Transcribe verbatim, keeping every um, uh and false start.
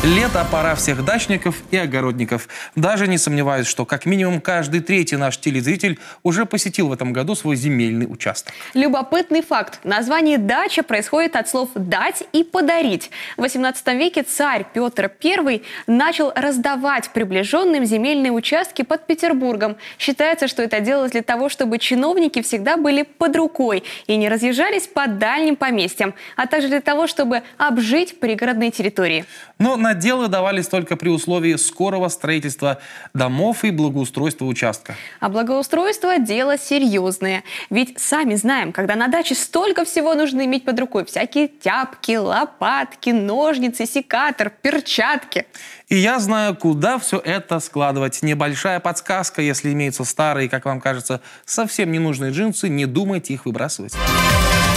Лето – пора всех дачников и огородников. Даже не сомневаюсь, что как минимум каждый третий наш телезритель уже посетил в этом году свой земельный участок. Любопытный факт. Название «дача» происходит от слов «дать» и «подарить». В восемнадцатом веке царь Петр Первый начал раздавать приближенным земельные участки под Петербургом. Считается, что это делалось для того, чтобы чиновники всегда были под рукой и не разъезжались по дальним поместьям, а также для того, чтобы обжить пригородные территории. Но наделы давались только при условии скорого строительства домов и благоустройства участка. А благоустройство – дело серьезное. Ведь сами знаем, когда на даче столько всего нужно иметь под рукой. Всякие тяпки, лопатки, ножницы, секатор, перчатки. И я знаю, куда все это складывать. Небольшая подсказка: если имеются старые, как вам кажется, совсем ненужные джинсы, не думайте их выбрасывать.